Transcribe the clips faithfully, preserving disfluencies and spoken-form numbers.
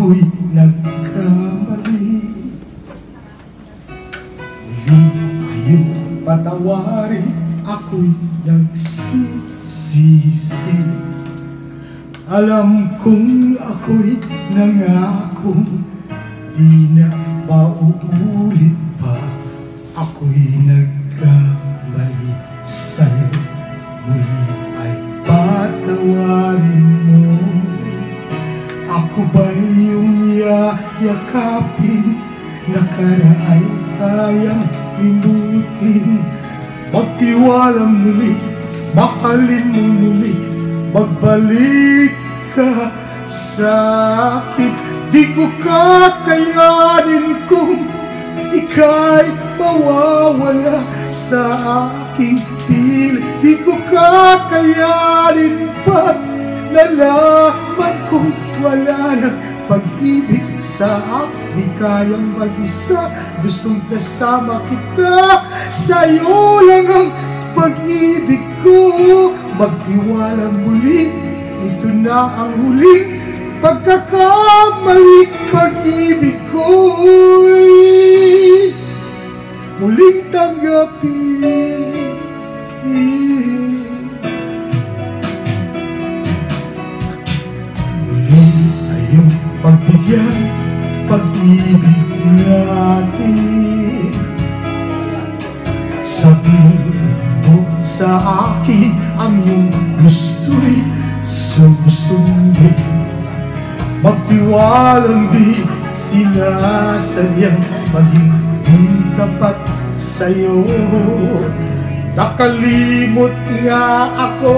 ako'y nagkamali. Muli ayong patawarin, ako'y nagsisisi. Alam kong ako'y nangakong di na mauulit pa. Ako'y nagkamali sa'yo, muli ay patawarin mo. Ako ba'y iyong yayakapin, nakaraay kayang limutin? Magtiwalang muli, mahalin mo muli, magbalik ka sa akin. Di ko kakayanin kung ika'y mawawala sa aking piling. Di ko kakayanin pa nalaman kung wala nang pag-ibig sa akin. Di kayang mag-isa, gustong kasama kita. Sa'yo lang ang pag-ibig ko. Magtiwala muli, ito na ang huling pagkakamali. Pag-ibig ko'y muling tanggapin. Muli ayong pagbigyan, pag-ibig natin. Sabihin mo sa akin ang iyong gusto'y susundin. Magtiwalang di sinasadyang maging di tapat sa'yo. Nakalimot nga ako,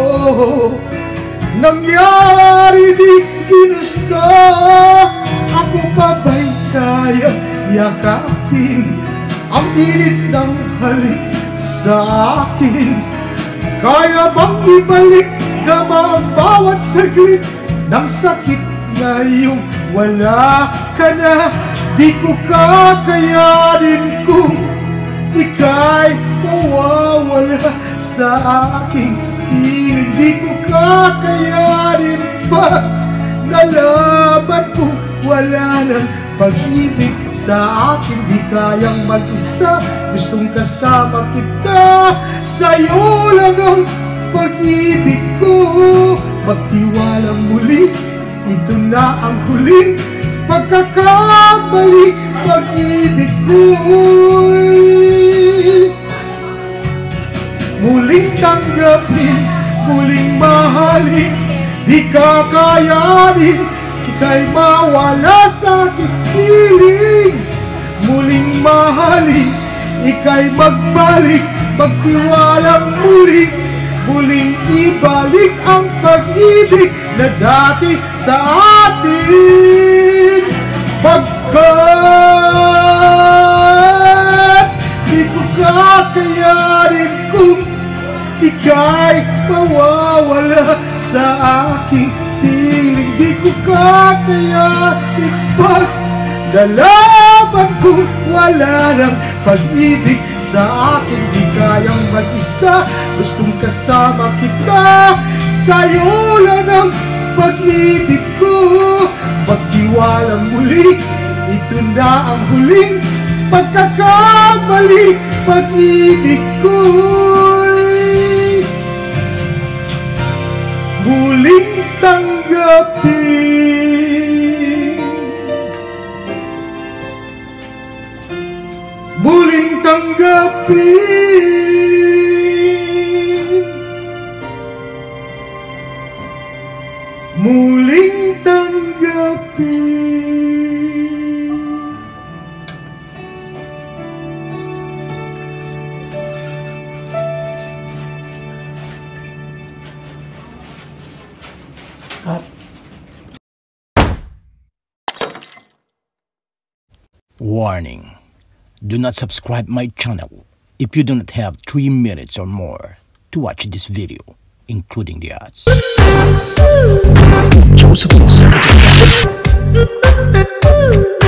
nangyari di ginusto. Ako pa ba'y kaya yakapin ang init ng halik sa akin? Kaya bang ibalik dama ang bawat saglit ng sakit ngayong wala ka na? Di ko kakayanin kung ika'y mawawala sa aking piling. Di ko kakayanin pa nalaman kung wala nang pag-ibig sa akin. Di kayang mag-isa, gustong kasama kita. Sa'yo lang ang pag-ibig ko. Magtiwalang muli, ito na ang huling pagkakamali. Pag-ibig ko'y muling tanggapin, muling mahalin. Di kakayanin, ika'y mawala sa aking piling. Muling mahalin, ika'y magbalik, magtiwalang muli. Muling ibalik ang pag-ibig na dati sa atin. Pagkat di ko kakayanin kung ika'y mawawala sa aking piling. Di ko kakayanin pag nalaman kung wala nang pag-ibig sa akin. Di kayang mag-isa, gustong kasama kita. Sa'yo lang ang pag-ibig ko. Magtiwalang muli, ito na ang huling pagkakamali. Pag-ibig ko'y muling tanggapin. Muling tanggapin. Muling tanggapin. Cut. Warning. Do not subscribe my channel if you do not have three minutes or more to watch this video, including the ads. Joseph